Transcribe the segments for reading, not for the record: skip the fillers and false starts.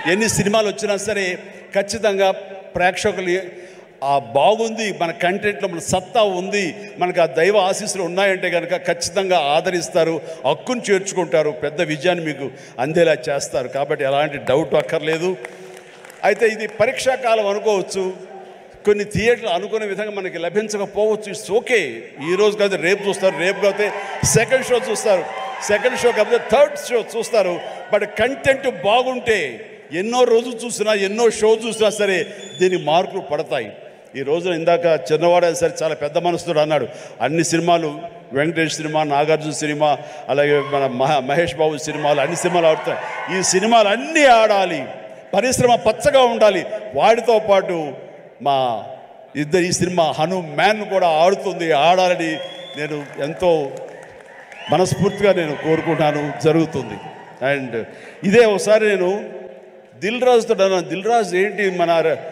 ఎన్ని సినిమాలు వచ్చినా సరే ఖచ్చితంగా ప్రేక్షకులు బాగుంది, మన కంటెంట్లో మన సత్తా ఉంది, మనకు ఆ దైవ ఆశీస్సులు ఉన్నాయంటే కనుక ఖచ్చితంగా ఆదరిస్తారు, హక్కును చేర్చుకుంటారు, పెద్ద విజయాన్ని మీకు అందేలా చేస్తారు. కాబట్టి ఎలాంటి డౌట్ అక్కర్లేదు. అయితే ఇది పరీక్షాకాలం అనుకోవచ్చు, కొన్ని థియేటర్లు అనుకునే విధంగా మనకి లభించకపోవచ్చు. It's okay. ఈరోజు కాదు రేపు చూస్తారు, రేపు కాకపోతే సెకండ్ షో చూస్తారు, సెకండ్ షో కాకపోతే థర్డ్ షో చూస్తారు. బట్ కంటెంట్ బాగుంటే ఎన్నో రోజులు చూసినా ఎన్నో షో చూసినా సరే దీనికి మార్కులు పడతాయి. ఈ రోజున ఇందాక చిన్నవాడే సరే చాలా పెద్ద మనసుతో అన్నాడు, అన్ని సినిమాలు వెంకటేష్ సినిమా, నాగార్జున సినిమా, అలాగే మన మహేష్ బాబు సినిమాలు, అన్ని సినిమాలు ఆడుతాయి. ఈ సినిమాలు అన్నీ ఆడాలి, పరిశ్రమ పచ్చగా ఉండాలి. వాటితో పాటు మా ఈ సినిమా హనుమాన్ కూడా ఆడాలని నేను ఎంతో మనస్ఫూర్తిగా నేను కోరుకుంటాను, జరుగుతుంది. అండ్ ఇదే ఒకసారి నేను దిల్ రాజుతో అన్నాను, దిల్ రాజు ఏంటి మన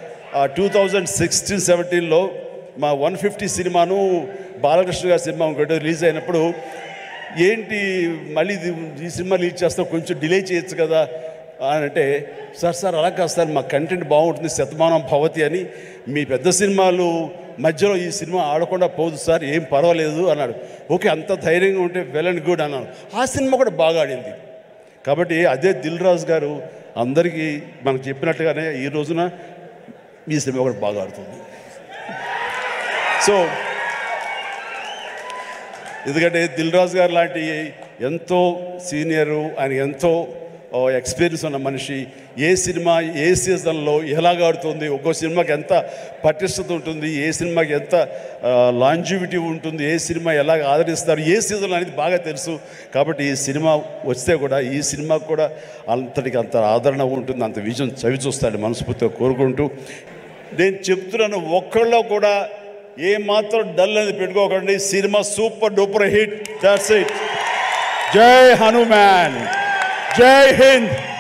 2016-17లో మా 150 సినిమాను బాలకృష్ణ గారి సినిమా ఒకటి రిలీజ్ అయినప్పుడు ఏంటి మళ్ళీ ఈ సినిమా రిలీజ్ చేస్తాం, కొంచెం డిలే చేయొచ్చు కదా అని అంటే, సార్ అలా కాదు సార్, మా కంటెంట్ బాగుంటుంది, శతమానం భవతి అని, మీ పెద్ద సినిమాలు మధ్యలో ఈ సినిమా ఆడకుండా పోదు సార్, ఏం పర్వాలేదు అన్నాడు. ఓకే, అంత ధైర్యంగా ఉంటే వెల్ అండ్ గుడ్ అన్నాను. ఆ సినిమా కూడా బాగా ఆడింది. కాబట్టి అదే దిల్ రాజు గారు అందరికీ మనకు చెప్పినట్టుగానే ఈ రోజున ఈ సినిమా కూడా బాగా ఆడుతుంది. సో ఎందుకంటే దిల్ రాజు గారు లాంటి ఎంతో సీనియరు, ఆయన ఎంతో ఎక్స్పీరియన్స్ ఉన్న మనిషి, ఏ సినిమా ఏ సీజన్లో ఎలాగ ఆడుతుంది, ఒక్కో సినిమాకి ఎంత పటిష్టత ఉంటుంది, ఏ సినిమాకి ఎంత లాంజివిటీ ఉంటుంది, ఏ సినిమా ఎలాగ ఆదరిస్తారు, ఏ సీజన్లో అనేది బాగా తెలుసు. కాబట్టి ఈ సినిమా వస్తే కూడా ఈ సినిమాకు కూడా అంతటికి అంత ఆదరణ ఉంటుంది, అంత విజయం చవి చూస్తాడు మనస్ఫూర్తిగా కోరుకుంటూ నేను చెప్తున్నాను. ఒక్కళ్ళో కూడా ఏమాత్రం డల్ అనేది పెట్టుకోకండి. Cinema super duper hit. That's it. Jai Hanuman, జై హింద్.